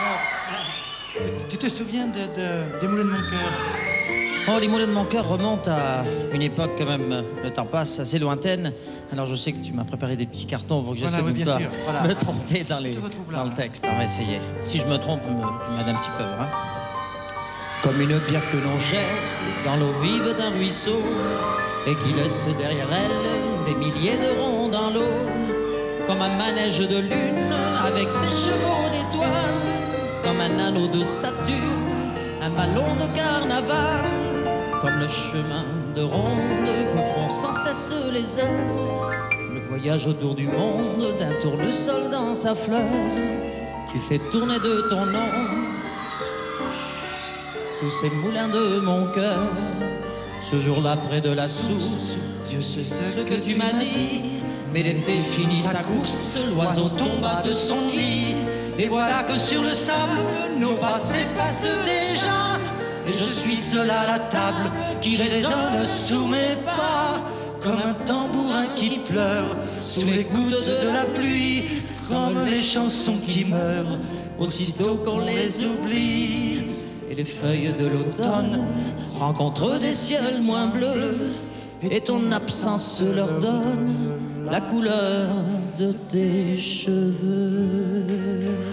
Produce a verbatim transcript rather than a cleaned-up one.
Tu te souviens de, de, des Moulins de mon cœur? Oh, les Moulins de mon cœur remontent à une époque quand même, le temps passe, assez lointaine. Alors je sais que tu m'as préparé des petits cartons pour que j'essaie Voilà, oui, de ne bien pas sûr, voilà. me tromper dans, les, Tu te retrouves là, dans le hein. texte. On va essayer. Si je me trompe, me, tu m'aides un petit peu. Hein. Comme une pierre que l'on jette dans l'eau vive d'un ruisseau et qui laisse derrière elle des milliers de ronds dans l'eau. Comme un manège de lune avec ses chevaux d'étoiles. Comme un anneau de Saturne, un ballon de carnaval. Comme le chemin de ronde que font sans cesse les heures. Le voyage autour du monde d'un tournesol dans sa fleur. Tu fais tourner de ton nom tous ces moulins de mon cœur. Ce jour-là près de la source, Dieu sait ce que tu m'as dit. Mais l'été finit sa course, l'oiseau tomba de son lit. Et voilà que sur le sable, nos pas s'effacent déjà. Et je suis seul à la table qui résonne sous mes pas. Comme un tambourin qui pleure sous les gouttes de la pluie. Comme les chansons qui meurent aussitôt qu'on les oublie. Et les feuilles de l'automne rencontrent des ciels moins bleus. Et ton absence leur donne la couleur de tes cheveux.